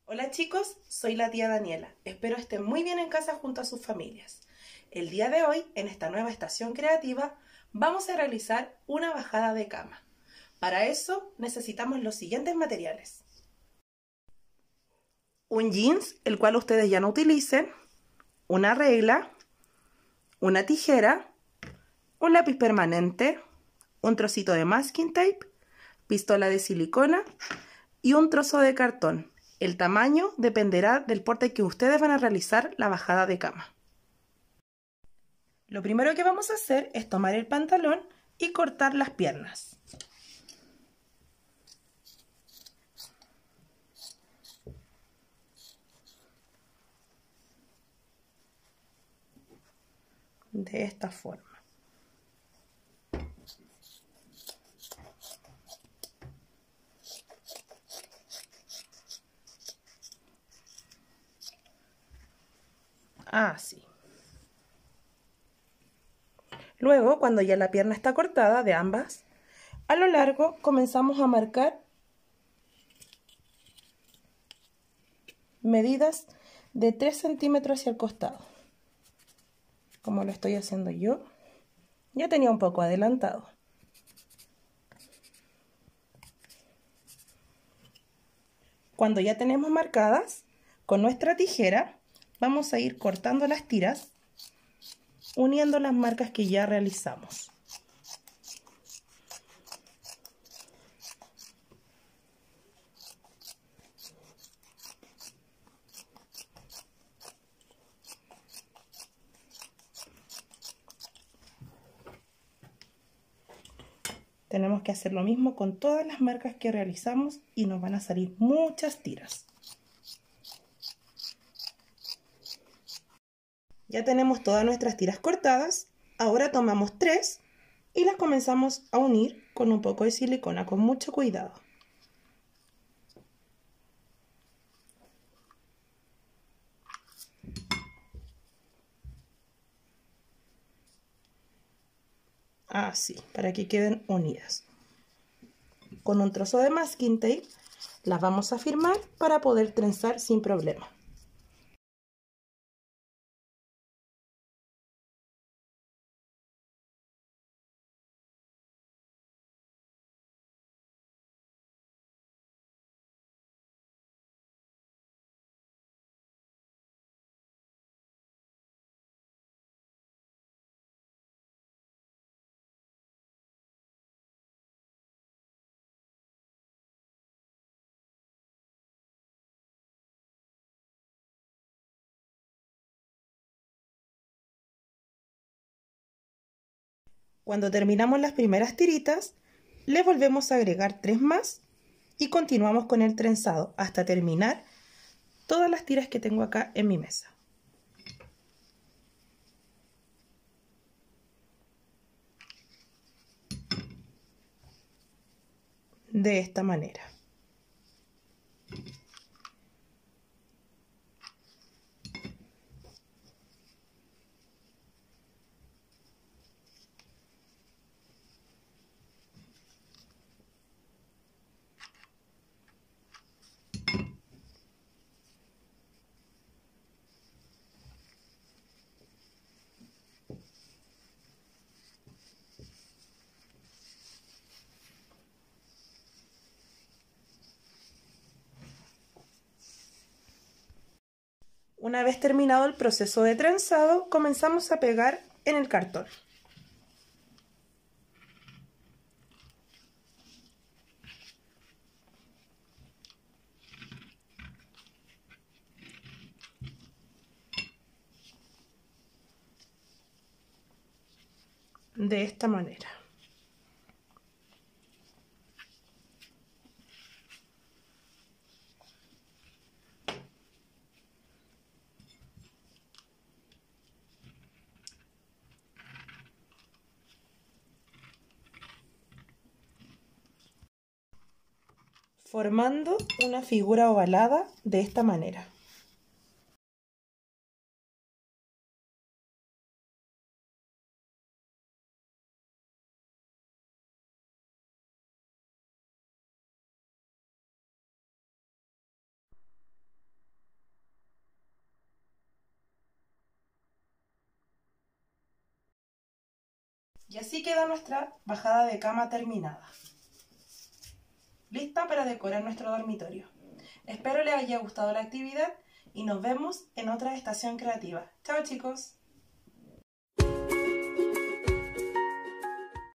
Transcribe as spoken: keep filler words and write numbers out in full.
Hola chicos, soy la tía Daniela. Espero estén muy bien en casa junto a sus familias. El día de hoy, en esta nueva estación creativa, vamos a realizar una bajada de cama. Para eso necesitamos los siguientes materiales. Un jeans, el cual ustedes ya no utilicen, una regla, una tijera, un lápiz permanente, un trocito de masking tape, pistola de silicona y un trozo de cartón. El tamaño dependerá del porte que ustedes van a realizar la bajada de cama. Lo primero que vamos a hacer es tomar el pantalón y cortar las piernas. De esta forma. Así. Luego, cuando ya la pierna está cortada de ambas, a lo largo comenzamos a marcar medidas de tres centímetros hacia el costado. Como lo estoy haciendo yo. Ya tenía un poco adelantado. Cuando ya tenemos marcadas, con nuestra tijera vamos a ir cortando las tiras, uniendo las marcas que ya realizamos. Tenemos que hacer lo mismo con todas las marcas que realizamos y nos van a salir muchas tiras. Ya tenemos todas nuestras tiras cortadas. Ahora tomamos tres y las comenzamos a unir con un poco de silicona, con mucho cuidado. Así, para que queden unidas. Con un trozo de masking tape las vamos a firmar para poder trenzar sin problema. Cuando terminamos las primeras tiritas, le volvemos a agregar tres más y continuamos con el trenzado hasta terminar todas las tiras que tengo acá en mi mesa. De esta manera. Una vez terminado el proceso de trenzado, comenzamos a pegar en el cartón. De esta manera. Formando una figura ovalada de esta manera. Y así queda nuestra bajada de cama terminada. Lista para decorar nuestro dormitorio. Espero les haya gustado la actividad y nos vemos en otra estación creativa. ¡Chao, chicos!